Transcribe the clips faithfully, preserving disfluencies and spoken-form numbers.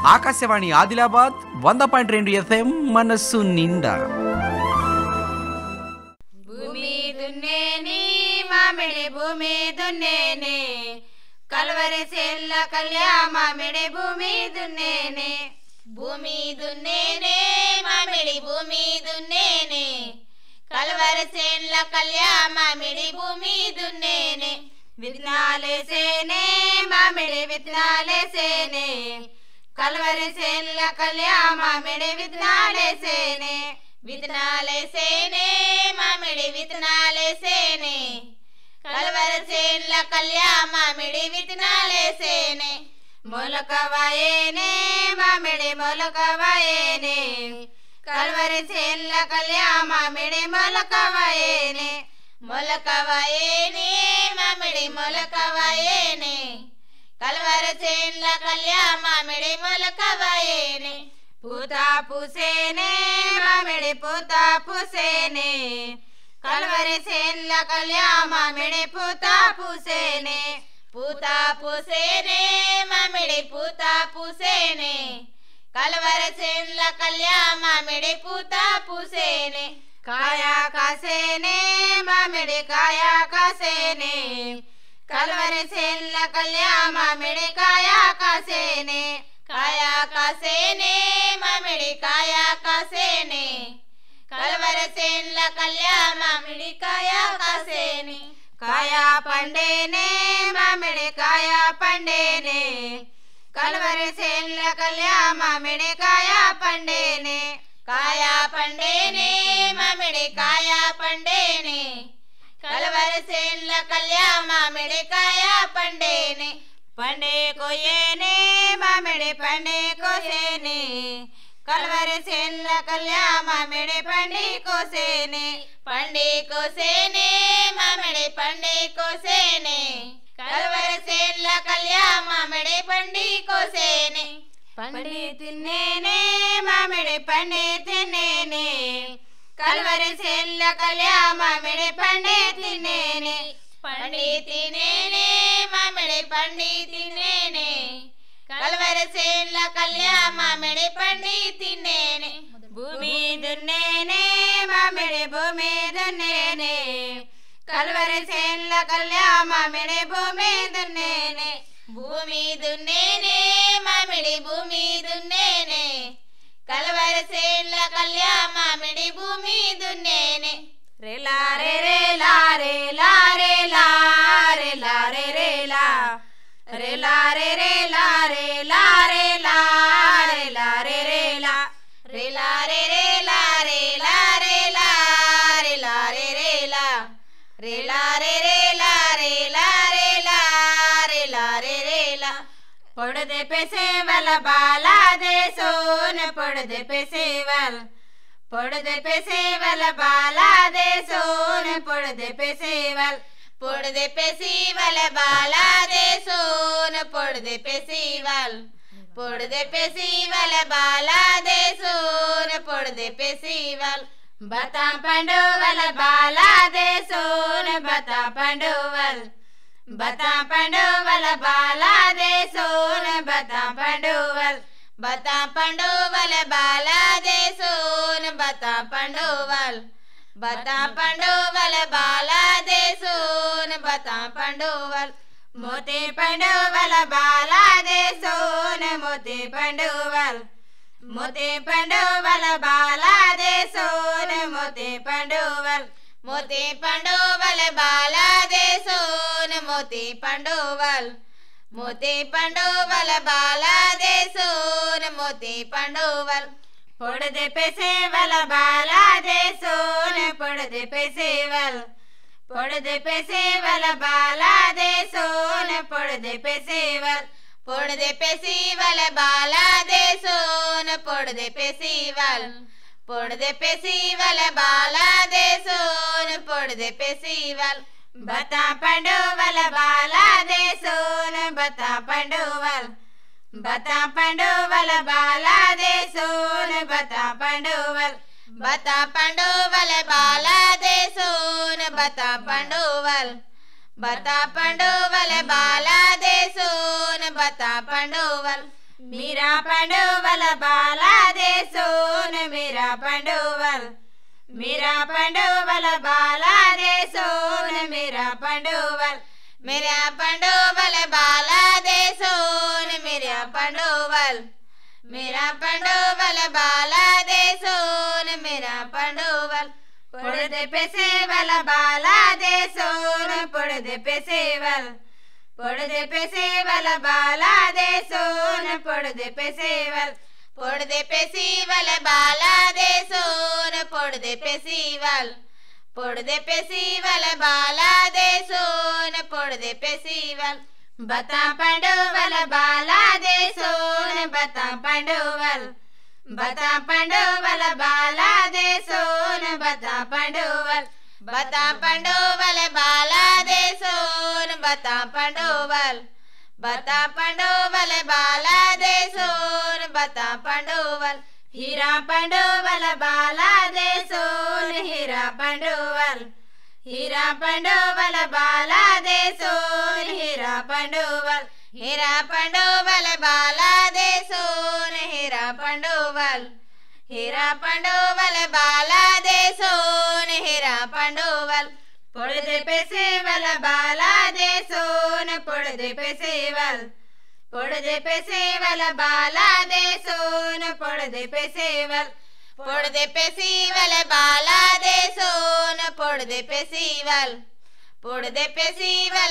ఆకాశవాణి ఆదిలాబాద్ వంద పాయింట్ రెండు ఎఫ్ఎం మనస్సు నిండా. భూమి దున్నేని మామిడి భూమి దున్నేనే కల్వరి సెల్ల కళ్యా మామిడి భూమి దున్నేనే భూమి దున్నేనే మామిడి భూమి దున్నేనే కల్వరి సెల్ల కళ్యా మామిడి భూమి దున్నేనే విత్తనాలేసేనే మామిడి విత్తనాలేసేనే కల్వరి సెల్ల కళ్యా మామిడి విత్తనాలేసేనే విత్తనాలేసేనే మామిడి విత్తనాలేసేనే కల్వరి సెల్ల కళ్యా మామిడి విత్తనాలేసేనే మొలకవాయేనే మామిడి మొలకవాయేనే కల్వరి సెల్ల కళ్యా మామిడి మొలకవాయేనే మొలకవాయేనే మామిడి మొలకవాయేనే కల్వరి సెల్ల కళ్యా మామిడి మొలకవాయేనే పూత పూసేనే మామిడి పూత పూసేనే కల్వరి సెల్ల కళ్యా మామిడి పూత పూసేనే పూత పూసేనే మామిడి పూత పూసేనే కల్వరి సెల్ల కళ్యా మామిడి పూత పూసేనే కాయా కాసేనే మామిడి కాయా కాసేనే కల్వరి సెల్ల కళ్యా మామిడి కాయా కాసేనే కాయా కాసేనే మామిడి కాయా కాసేనే కల్వరి సెల్ల కళ్యా మామిడి కాయా కాసేనే కాయా పండేనే మామిడి కాయా పండేనే కల్వరి సెల్ల కళ్యా మామిడి కాయా పండేనే కాయా పండేనే మామిడి కాయా పండేనే కల్వరి సెల్ల కళ్యా మామిడి కాయా పండేనే పండే కోయేనే మామిడి పండే కోసేనే కల్వరి సెల్ల కళ్యా మామిడి పండి కోసేనే పండి కోసేనే మామిడి పండి కోసేనే కల్వరి సెల్ల కళ్యా మామిడి పండి కోసేనే పండి తిన్నేనే మామిడి పండి తిన్నేనే కల్వరి సెల్ల కళ్యా మామిడి పండి తిన్నేనే పండి తినేనే మామిడి పండి తినేనే కల్వరి సెల్ల కళ్యా మామిడి పండి తినేనే భూమి దున్నేనే మామిడి భూమి దున్నేనే కల్వరి సెల్ల కళ్యా మామిడి భూమి దున్నేనే భూమి దున్నేనే మామిడి భూమి దున్నేనే కల్వరి సెల్ల కళ్యా మామిడి భూమి దున్నేనే రేలా రే రేలా రేలా రేలా రేలా రే రేలా రేలా రే రేలా రేలా రేలా రేలా రే రేలా రేలా రే రేలా రేలా రేలా రేలా రే రేలా రేలా రే రేలా రేలా రేలా రేలా రే రేలా పొడదే పెసేవల బాలా దేశోన పొడదే పెసేవల పొడదే పెసేవల బాలా దేశోన పొడదే పెసేవల పొడదే పెసేవల బాలా దేశోన పొడదే పెసేవల పొడదే పెసేవల బాలా దేశోన పొడదే పెసేవల బతా పండువల బాలా దేశోన బతా పండువల బతా పండువల బాలా దేశోన బతా పండువల బతా పండువల బాలా దేశోన బతా పండువల బతా పండువల బాలా దేశోన బతా పండువల మోతే పండువల బాలా దేశోన మోతే పండువల మోతే పండువల బాలా దేశోన మోతే పండువల మోతే పండువల బాలా దేశోన మోతే పండువల మోతే పండువల బాలా దేశోన మోతే పండువల పొడదే పెసేవల బాలా దేశోన పొడదే పెసేవల పొడదే పెసేవల బాలా దేశోన పొడదే పెసేవల పొడదే పెసేవల బాలా దేశోన పొడదే పెసేవల పొడదే పెసేవల బాలా దేశోన పొడదే పెసేవల బతా పండువల బాలా దేశోన బతా పండువల బతా పండువల బాలా దేశోన బతా పండువల బతా పండువల బాలా దేశోన బతా పండువల బతా పండువల బాలా దేశోన బతా పండువల मीरा पंडोवल बालादेशोन मीरा पंडोवल मीरा पंडोवल बालादेशोन मीरा पंडोवल मीरा पंडोवल बालादेशोन मीरा पंडोवल मीरा पंडोवल बालादेशोन मीरा पंडोवल पुड़दे पेसेवल बालादेशोन पुड़दे पेसेवल पुड़दे पेसेवल बालादेशोन पुड़दे पेसेवल पुड़दे पेसेवल बालादेशोन पुड़दे पेसेवल पुड़दे पेसेवल बालादेशोन पुड़दे पेसेवल बता पंडोवल बालादेशोन बता पंडोवल बता पंडोवल बालादेशोन बता पंडोवल बता पंडोवल बालादेशोन बता पंडोवल बता पंडोवल बालादेशोन बता पंडोवल हीरा पंडोवल बालादेशोन हीरा पंडोवल हीरा पंडोवल बालादेशोन हीरा पंडोवल हीरा पंडोवल बालादेशोन हीरा पंडोवल हीरा पंडोवल बालादेशोन हीरा पंडोवल पुड़दे पेसेवल बालादेशोन पुड़दे पेसेवल पुड़दे पेसेवल बालादेशोन पुड़दे पेसेवल पुड़दे पेसेवल बालादेशोन पुड़दे पेसेवल पुड़दे पेसेवल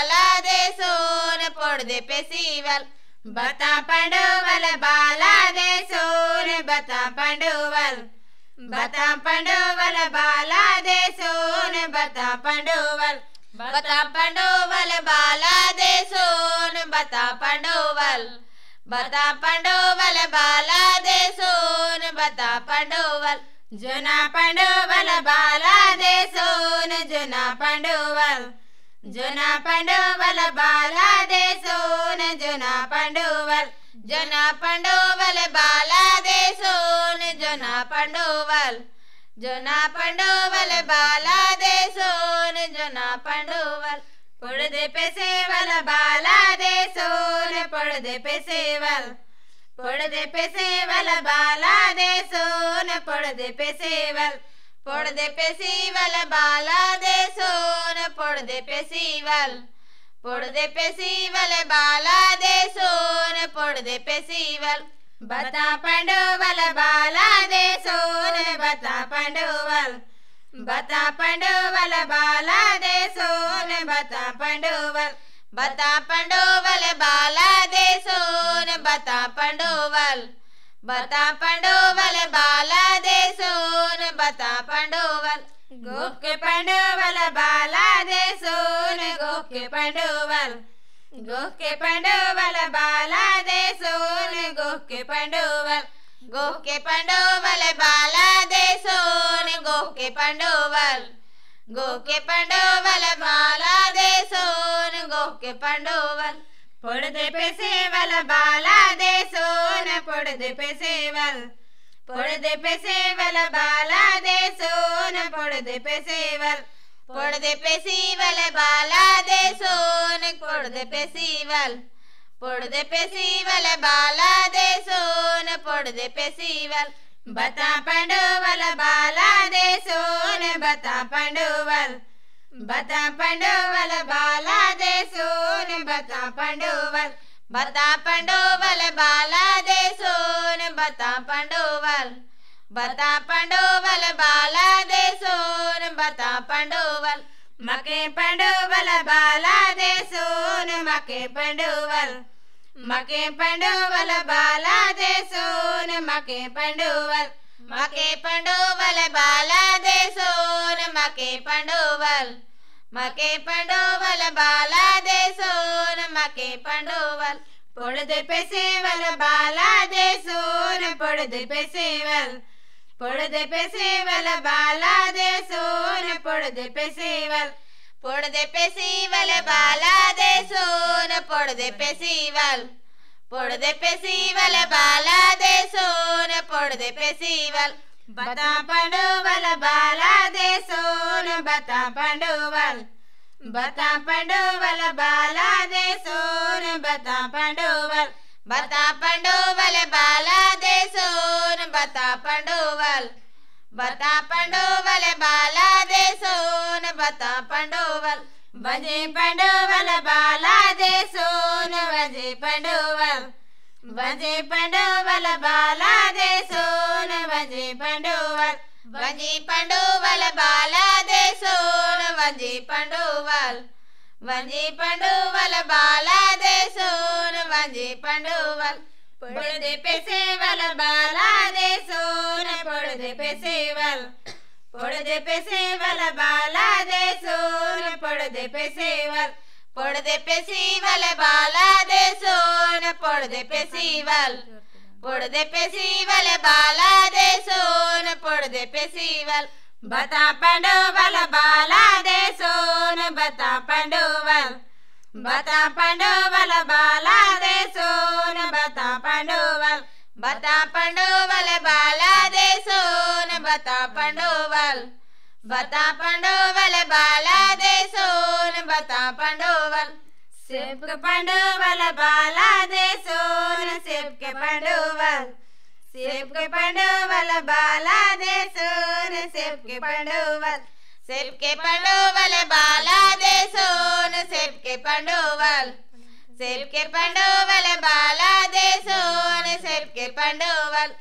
बालादेशोन पुड़दे पेसेवल बता पंडोवल बालादेशोन बता पंडोवल बता पंडोवल बालादेशोन बता पंडोवल बता पंडोवल बालादेशोन बता पंडोवल बता पंडोवल बालादेशोन बता पंडोवल जना पंडोवल बालादेशोन जना पंडोवल जना पंडोवल बालादेशोन जना पंडोवल जना पंडोवल बालादेशोन जना पंडोवल जना पंडोवल बालादेशोन जना पंडोवल पुड़दे पेसेवल बालादेशोन पुड़दे पेसेवल पुड़दे पेसेवल बालादेशोन पुड़दे पेसेवल पुड़दे पेसेवल बालादेशोन पुड़दे पेसेवल पुड़दे पेसेवल बालादेशोन पुड़दे पेसेवल बता पंडोवल बालादेशोन बता पंडोवल बता पंडोवल बालादेशोन बता पंडोवल बता पंडोवल बालादेशोन बता पंडोवल बता पंडोवल बालादेशोन बता पंडोवल गोप के पंडोवल बालादेशोन गोप के पंडोवल गोप के पंडोवल बालादेशोन गोप के पंडोवल गोप के पंडोवल बालादेशोन गोप के पंडोवल गोप के पंडोवल बालादेशोन गोप के पंडोवल पुड़दे पेसेवल बालादेशोन पुड़दे पेसेवल पुड़दे पेसेवल बालादेशोन पुड़दे पेसेवल पुड़दे पेसेवल बालादेशोन पुड़दे पेसेवल पुड़दे पेसेवल बालादेशोन पुड़दे पेसेवल बता पंडोवल बालादेशोन बता पंडोवल बता पंडोवल बालादेशोन बता पंडोवल बता पंडोवल बालादेशोन बता पंडोवल बता पंडोवल बालादेशोन बता पंडोवल मके पंडोवल बालादेशोन मके पंडोवल मके पंडोवल बालादेशोन मके पंडोवल मके पंडोवल बालादेशोन मके पंडोवल मके पंडोवल बालादेशोन मके पंडोवल पुड़दे पेसेवल बालादेशोन पुड़दे पेसेवल पुड़दे पेसेवल बालादेशोन पुड़दे पेसेवल पुड़दे पेसेवल बालादेशोन पुड़दे पेसेवल पुड़दे पेसेवल बालादेशोन पुड़दे पेसेवल बता पंडोवल बालादेशोन बता पंडोवल बता पंडोवल बालादेशोन बता पंडोवल बता पंडोवल बाला दे सोन बता पंडोवल बता पंडोवल बाला दे सोन बता पंडोवल बजे पंडोवल बाला दे सोन बजे पंडोवल बजे पंडोवल बाला दे सोन बजे पंडोवल बजे पंडोवल बाला दे सोन बजे पंडोवल बजे पंडोवल बाला दे सोन बजे पंडोवल पड़दे पे सेवल बाला दे सोन पड़दे पे सेवल पड़दे पे सेवल बाला दे सोन पड़दे पे सेवल पड़दे पे सीवल बाला दे सोन पड़दे पे सीवल पड़दे पे सीवल बाला दे सोन पड़दे पे सीवल बता पंडोवल बाला दे सोन बता पंडोवल बता पंडोवल बाला दे सोन बता पंडोवल बता पंडोवल बाला दे सोन बता पंडोवल बता पंडोवल बाला दे सोन बता पंडोवल शिव के पंडोवल बाला दे सोन शिव के पंडोवल शिव के पंडोवल बाला दे सोन शिव के पंडोवल शिव के पंडोवल बाला दे सोन शिव के पंडोवल शिव के पंडोवल बाला दे सोन शिव के पंडोवल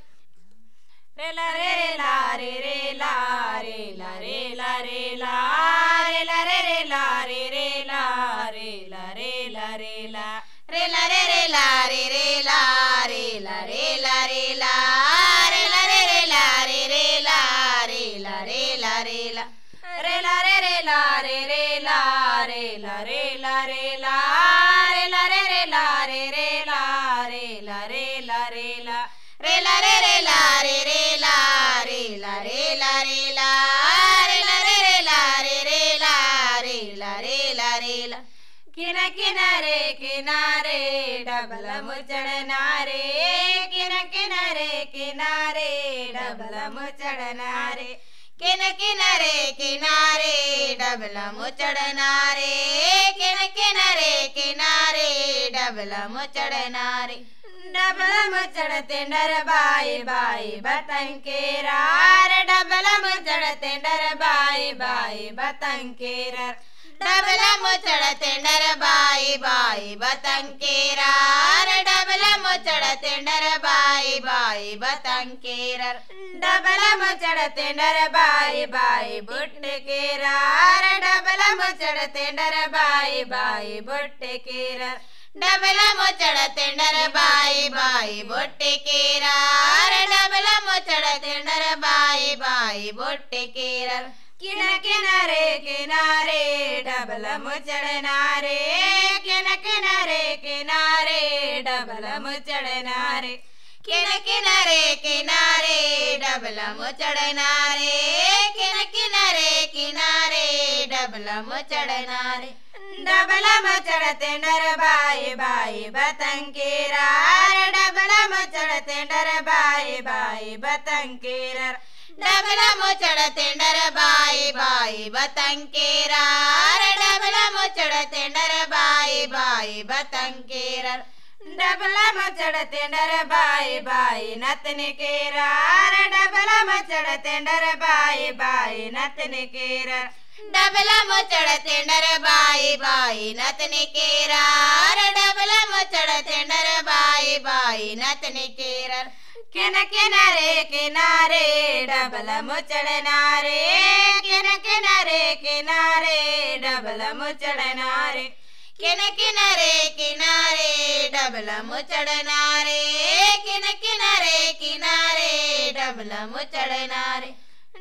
रे ला रे ला रे रे ला रे ला रे ला रे ला रे ला रे रे ला रे रे ला रे ला रे ला रे ला रे ला रे रे ला रे रे ला रे ला रे ला रे ला रे ला रे रे ला रे रे ला रे ला रे ला रे ला रे ला रे रे ला रे रे ला रे ला रे ला रे ला रे ला रे रे ला रे रे ला रे ला रे ला रे ला रे ला रे रे ला रे रे ला रे ला रे ला रे ला रे ला रे रे ला रे रे ला रे ला रे ला रे ला किना किनारे किनारे डबल मुचड़ना रे किना किनारे किनारे डबल मुचड़ना रे किन किनारे किनारे डबल मुचड़ना रे किन किनारे किनारे डबल मुचड़ना रे डबल मुचड़ते डर बाई बाई बतंग के रार डबल मुचड़ते डर बाई बाई बतंग के रार डबल मुचड़ते डर बाई बाई बतंग के रार डबल मुचड़ते डर बाई बाई बतंग के रार डबल मुचड़ते डर बाई बाई बुट के रार डबल मुचड़ते डर बाई बाई बुट के रार डबल मुचड़ते डर बाई बाई बुट के रार डबल मुचड़ते डर बाई बाई बुट के रार किन किनारे किनारे डबल मुचड़ना रे किन किनारे किनारे डबल मुचड़ना रे किन किनारे किनारे डबल मुचड़ना रे किन किनारे किनारे डबल मुचड़ना रे डबल मुचड़ते डर बाई बाई बतंग के रार डबल मुचड़ते डर बाई बाई बतंग के रार डबल मुचड़ते डर बाई बाई बतंग के रार डबल मुचड़ते डर बाई बाई बतंग के रार डबल मुचड़ते डर बाई बाई नतन के रार डबल मुचड़ते डर बाई बाई नतन के रार डबल मुचड़ते डर बाई बाई नतन के रार डबल मुचड़ते डर बाई बाई नतन के रार किन किनारे किनारे डबल मुचड़ना रे किन किनारे किनारे डबल मुचड़ना रे किन किनारे किनारे डबल मुचड़ना रे किन किनारे किनारे डबल मुचड़ना रे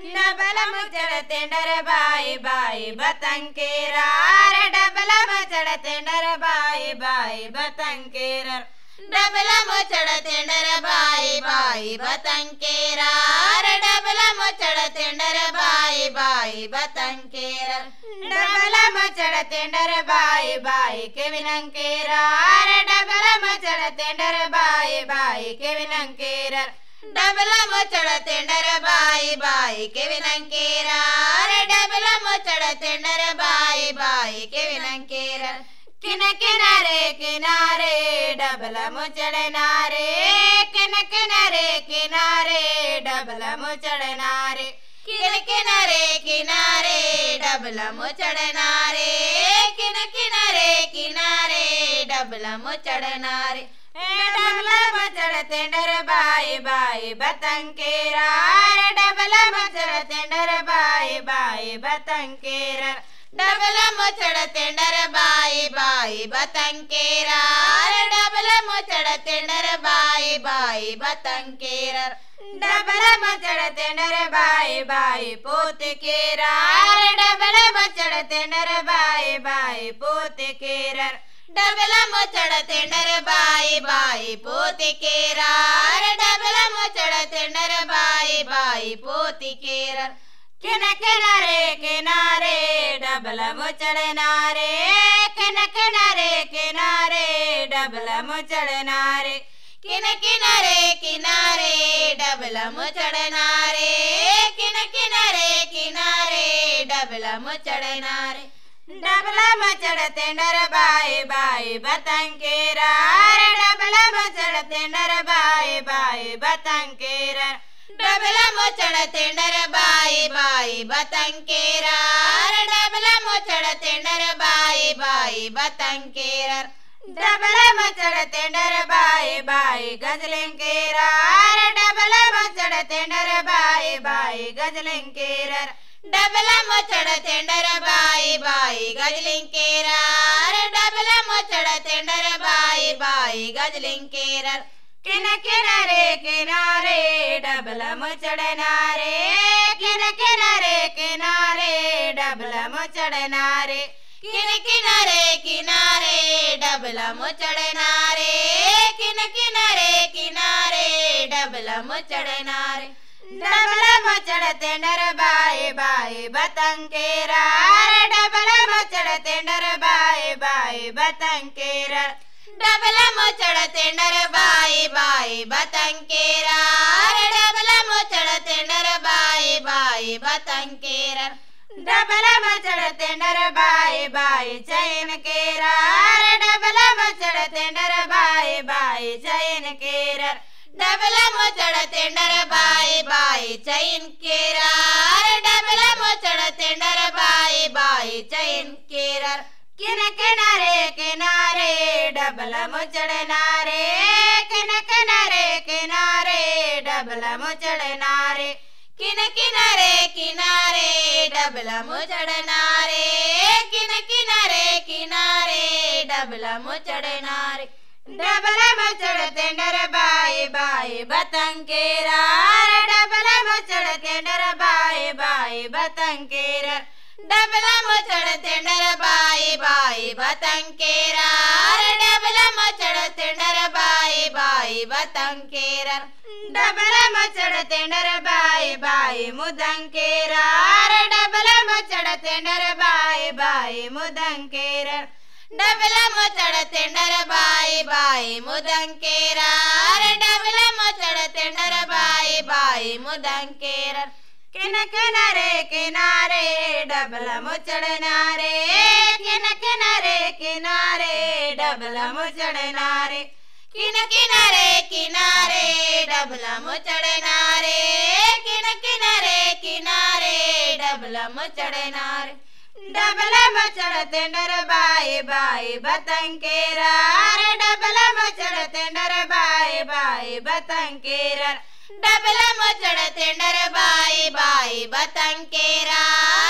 डबल मुचड़ते डर बाई बाई बतंग के रार डबल मुचड़ते डर बाई बाई बतंग के रार डबल मुचड़ते डर बाई बाई बतंग के रार डबल मुचड़ते डर बाई बाई बतंग के रार डबल मुचड़ते डर बाई बाई के विनंग के रार डबल मुचड़ते डर बाई बाई के विनंग के रार डबल मुचड़ते डर बाई बाई के विनंग के रार डबल मुचड़ते डर बाई बाई के विनंग के रार किन किनारे किनारे डबल मुचड़ नारे किन किनारे किनारे डबल मुचड़ नारे किन किनारे किनारे डबल मुचड़ नारे किन किनारे किनारे डबल मुचड़ नारे डबल मुचड़ तेंडर बाई बाई बतंकेरा डबल मुचड़ तेंडर बाई बाई बतंकेरा डबल मुचड़ तेंडर बाई बाई बतंकेरा डबल मुचड़ तेंडर बाई बाई बतंकेरा डबल मुचड़ तेंडर बाई बाई पोत केरा डबल मुचड़ तेंडर बाई बाई पोत केरा डबल मुचड़ तेंडर बाई बाई पोत केरा डबल मुचड़ तेंडर बाई बाई पोत केरा किन किनारे किनारे डबल मुचड़ नारे किन किनारे किनारे डबल मुचड़ नारे किन किनारे किनारे डबल मुचड़ नारे किन किनारे किनारे डबल मुचड़ नारे डबल मुचड़ तेंडर बाई बाई बतंकेरा डबल मुचड़ तेंडर बाई बाई बतंकेरा डबल मुचड़ तेंडर बाई बाई बतंकेरा डबल मुचड़ तेंडर बाई बाई बतंकेरा डबल मुचड़ तेंडर बाई बाई गजलिंकेरा डबल मुचड़ तेंडर बाई बाई गजलिंकेरा डबल मुचड़ तेंडर बाई बाई गजलिंकेरा डबल मुचड़ तेंडर बाई बाई गजलिंकेरा किन किनारे किनारे डबल मुचड़ नारे किन किनारे किनारे डबल मुचड़ नारे किन किनारे किनारे डबल मुचड़ नारे किन किनारे किनारे डबल मुचड़ नारे डबल मुचड़ तेंडर बाई बाई बतंकेरा डबल मुचड़ तेंडर बाई बाई बतंकेरा डबल मुचड़ तेंडर बाई बाई बतंकेरा डबल मुचड़ तेंडर बाई बाई बतंकेरा डबल मुचड़ तेंडर बाई बाई चैन केरा डबल मुचड़ तेंडर बाई बाई चैन केरा डबल मुचड़ तेंडर बाई बाई चैन केरा डबल मुचड़ तेंडर बाई बाई चैन केरा किन किनारे किनारे डबल मुचड़ नारे किन किनारे किनारे डबल मुचड़ नारे किन किनारे किनारे डबल मुचड़ नारे किन किनारे किनारे डबल मुचड़ नारे डबल मुचड़ तेंडर बाई बाई बतंकेरा डबल मुचड़ तेंडर बाई बाई बतंकेरा डबल मुचड़ तेंडर बाई बाई बतंकेरा डबल मुचड़ तेंडर बाई बाई बतंकेरा डबल मुचड़ तेंडर बाई बाई मुदंकेरा डबल मुचड़ तेंडर बाई बाई मुदंकेरा डबल मुचड़ तेंडर बाई बाई मुदंकेरा डबल मुचड़ तेंडर बाई बाई मुदंकेरा किन किनारे किनारे डबल मुचड़ नारे किन किनारे किनारे डबल मुचड़ नारे किन किनारे किनारे डबल मुचड़ नारे किन किनारे किनारे डबल मुचड़ नारे डबल मुचड़ तेंडर बाई बाई बतंकेरा डबल मुचड़ तेंडर बाई बाई बतंकेरा डबल मुचड़ तेंडर बाई बाई बतंकेरा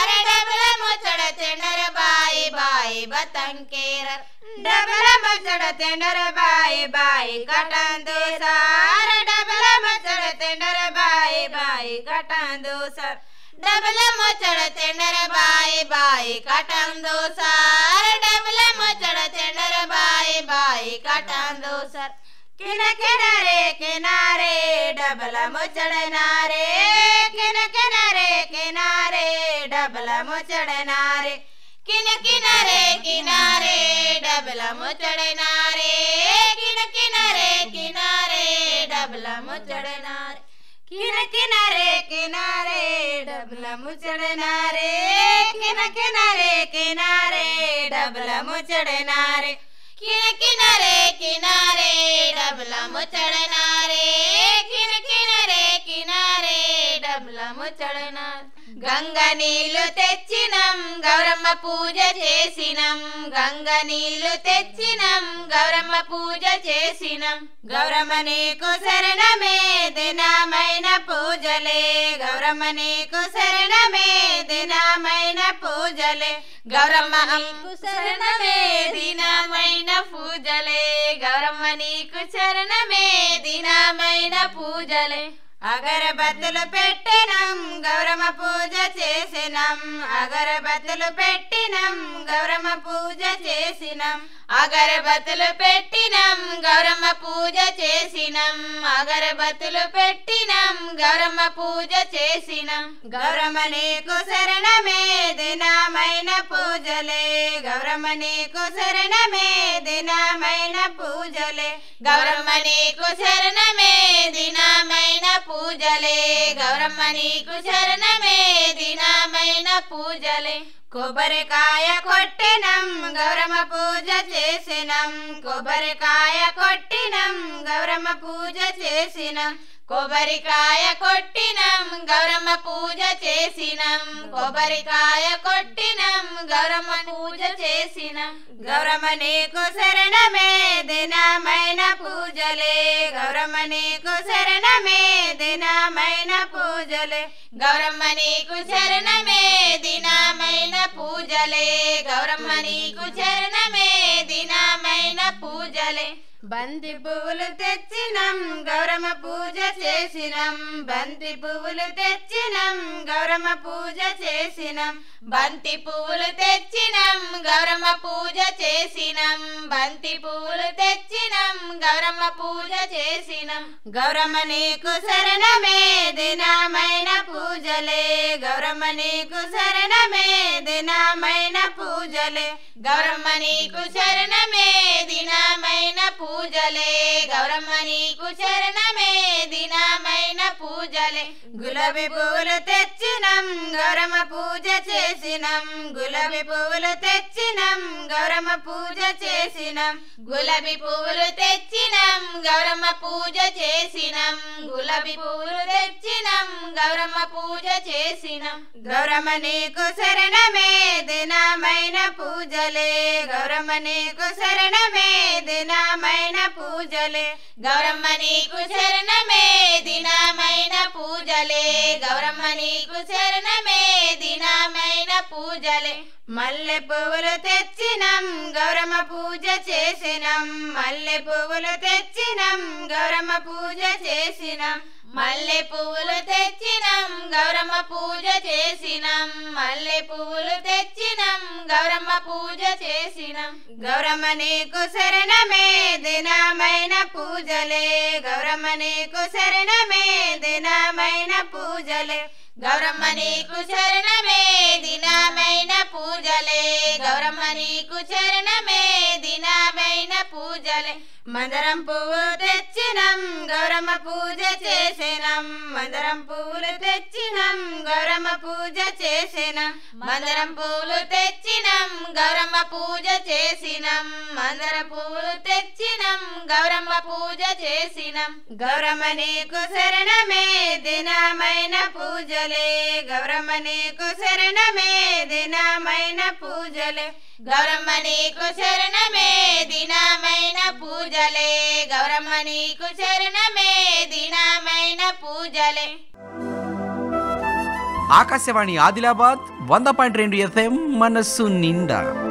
डबल मुचड़ तेंडर बाई बाई बतंकेरा डबल मुचड़ तेंडर बाई बाई कटन दूसर डबल मुचड़ तेंडर बाई बाई कटन दूसर डबल मुचड़ तेंडर बाई बाई कटन दूसर डबल मुचड़ तेंडर बाई बाई कटन दूसर किन किनारे किनारे डबल मुचड़ नारे किन किनारे किनारे डबल मुचड़ नारे किन किनारे किनारे डबल मुचड़ नारे किन किनारे किनारे डबल मुचड़ नारे కిన కినరే కినారే డబుల ముచ్చడనారే కిన కినరే కినారే డబుల ముచ్చడనారే కిన కినరే కినారే డబుల ముచ్చడనారే కిన కినరే కినారే డబుల ముచ్చడనారే గంగ నీళ్లు తెచ్చినం గౌరమ్మ పూజ చేసినం గంగ నీళ్లు తెచ్చినం గౌరమ్మ పూజ చేసినం గౌరమ్మ నీకు శరణమే దినమైన పూజలే గౌరమ్మ నీకు శరణమే దినమైన పూజలే గౌరమ్మ నీకు శరణమే దినమైన పూజలే గౌరమ్మ నీకు శరణమే దినమైన పూజలే అగరబత్తులు పెట్టినం గౌరమ్మ పూజ చేసినం అగరబత్తులు పెట్టినం గౌరమ్మ పూజ చేసినం అగరబత్తులు పెట్టినం గౌరమ్మ పూజ చేసినం అగరబత్తులు పెట్టినం గౌరమ్మ పూజ చేసినం గౌరమ్మ నీకు శరణమే దినమైన పూజలే గౌరమ్మ నీకు శరణమే దినమైన పూజలే గౌరమ్మ నీకు శరణమే దినమైన పూజలే గౌరమ్మ నీకు శరణమే దినమైన పూజలే కొబ్బరికాయ కొట్టినం గౌరమ్మ పూజ చేసినం కొబ్బరికాయ కొట్టినం గౌరమ్మ పూజ చేసినం కొబ్బరికాయ కొట్టినం గౌరమ్మ పూజ చేసినం కొబ్బరికాయ కొట్టినం గౌరమ్మ పూజ చేసినం గౌరమ్మ నీకు శరణమే దినమైన పూజలే గౌరమ్మ నీకు శరణమే దినమైన పూజలే గౌరమ్మ నీకు శరణమే దినమైన పూజలే గౌరమ్మ నీకు శరణమే దినమైన పూజలే బంతి పువ్వులు తెచ్చినం గౌరమ్మ పూజ చేసినం బంతి పువ్వులు తెచ్చినం గౌరమ్మ పూజ చేసినం బంతి పువ్వులు తెచ్చినం గౌరమ్మ పూజ చేసినం బంతి పువ్వులు తెచ్చినం గౌరమ్మ పూజ చేసినం గౌరమ్మ నీకు శరణమే దినమైన పూజలే గౌరమ్మ నీకు శరణమే దినమైన పూజలే గౌరమ్మ నీకు శరణమే దినమైన పూజలే గౌరమ్మ నీకు శరణమే దినమైన పూజలే గులాబీ పువ్వులు తెచ్చినం గౌరమ్మ పూజ చేసినం గులాబీ పువ్వులు తెచ్చినం గౌరమ్మ పూజ చేసినం గులాబీ పువ్వులు తెచ్చినం గౌరమ్మ పూజ చేసినం గులాబీ పువ్వులు తెచ్చినం గౌరమ్మ పూజ చేసినం గౌరమ్మ నీకు శరణమే దినమైన పూజలే గౌరమ్మ నీకు శరణమే దినమైన పూజలే గౌరమ్మ నీకు శరణమే దినమైన పూజలే గౌరమ్మ నీకు శరణమే దినమైన పూజలే మల్లె పువ్వులు తెచ్చినం గౌరమ్మ పూజ చేసినం మల్లె పువ్వులు తెచ్చినం గౌరమ్మ పూజ చేసినం మల్లె పువ్వులు తెచ్చినం గౌరమ్మ పూజ చేసినం మల్లె పువ్వులు తెచ్చినం గౌరమ్మ పూజ చేసినం గౌరమ్మ నీకు శరణమే దినమైన పూజలే గౌరమ్మ నీకు శరణమే దినమైన పూజలే గౌరమ్మ నీకు శరణమే దినమైన పూజలే గౌరమ్మ నీకు శరణమే దినమైన పూజలే మందరం పువ్వు తెచ్చినం గౌరమ్మ పూజ చేసినం మందరం పువ్వులు తెచ్చినం గౌరమ్మ పూజ చేసినం మందరం పువ్వులు తెచ్చినం గౌరమ్మ పూజ చేసినం మందరం పువ్వులు తెచ్చినం గౌరమ్మ పూజ చేసినం గౌరమ్మ నీకు శరణమే దినమైన పూజలే గౌరమ్మ నీకు శరణమే దినమైన పూజలే గౌరమ్మ నీకు శరణమే దినమైన పూజలే గౌరమ్మ నీకు శరణమే దినమైన పూజలే ఆకాశవాణి ఆదిలాబాద్ వంద పాయింట్ రెండు ఎఫ్ఎం మనస్సు నిండా.